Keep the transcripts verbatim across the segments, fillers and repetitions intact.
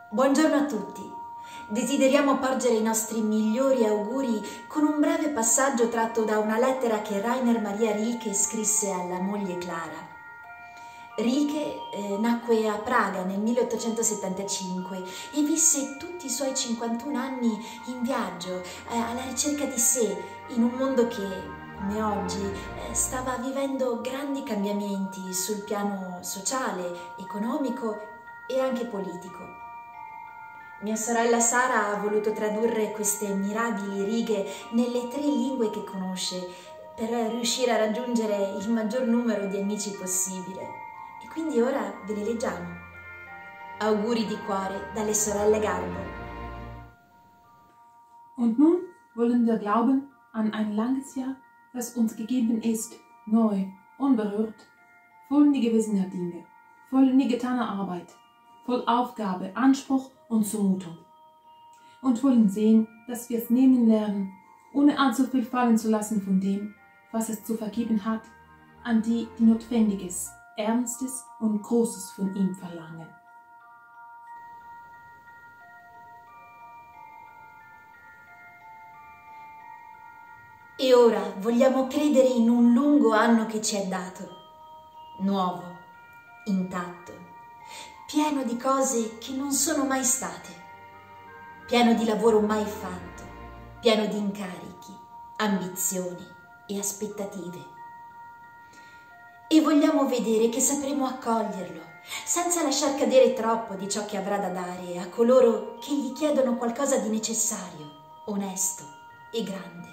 Buongiorno a tutti! Desideriamo porgere i nostri migliori auguri con un breve passaggio tratto da una lettera che Rainer Maria Rilke scrisse alla moglie Clara. Rilke eh, nacque a Praga nel milleottocentosettantacinque e visse tutti i suoi cinquantuno anni in viaggio, eh, alla ricerca di sé, in un mondo che, come oggi, eh, stava vivendo grandi cambiamenti sul piano sociale, economico e anche politico. Mia sorella Sara ha voluto tradurre queste mirabili righe nelle tre lingue che conosce per riuscire a raggiungere il maggior numero di amici possibile. E quindi ora ve le leggiamo. Auguri di cuore dalle sorelle Garbo. Und nun wollen wir glauben an ein langes Jahr, das uns gegeben ist, neu, unberührt, voll nie gewissener Dinge, voll nie getaner Arbeit, voll Aufgabe, Anspruch und Zumutung. Und wollen sehen, dass wir es nehmen lernen, ohne allzu viel fallen zu lassen von dem, was es zu vergeben hat, an die, die Notwendiges, Ernstes und Großes von ihm verlangen. E ora vogliamo credere in un lungo anno che ci è dato, nuovo, intatto, pieno di cose che non sono mai state, pieno di lavoro mai fatto, pieno di incarichi, ambizioni e aspettative. E vogliamo vedere che sapremo accoglierlo, senza lasciar cadere troppo di ciò che avrà da dare a coloro che gli chiedono qualcosa di necessario, onesto e grande.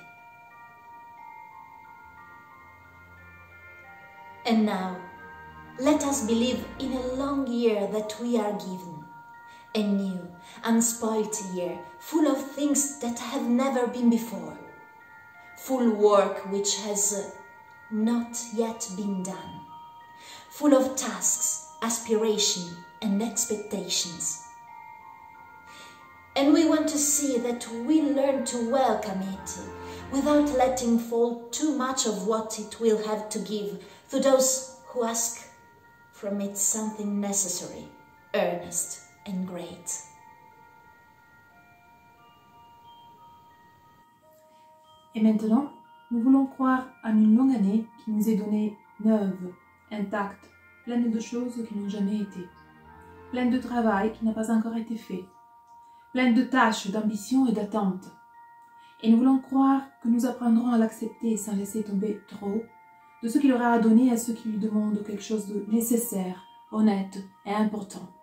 And now, let us believe in a long year that we are given, a new, unspoilt year, full of things that have never been before, full work which has uh, not yet been done, full of tasks, aspiration and expectations. And we want to see that we learn to welcome it without letting fall too much of what it will have to give to those who ask from it something necessary, earnest and great. Et maintenant, nous voulons croire en une longue année qui nous est donnée neuve, intacte, pleine de choses qui n'ont jamais été, pleine de travail qui n'a pas encore été fait, pleine de tâches, d'ambitions et d'attentes. Et nous voulons croire que nous apprendrons à l'accepter sans laisser tomber trop de ce qu'il aura à donner à ceux qui lui demandent quelque chose de nécessaire, honnête et important.